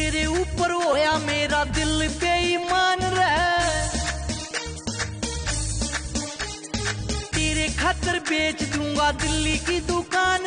तेरे ऊपर होया मेरा दिल बेईमान रहे, तेरे खातर बेच दूंगा दिल्ली की दुकान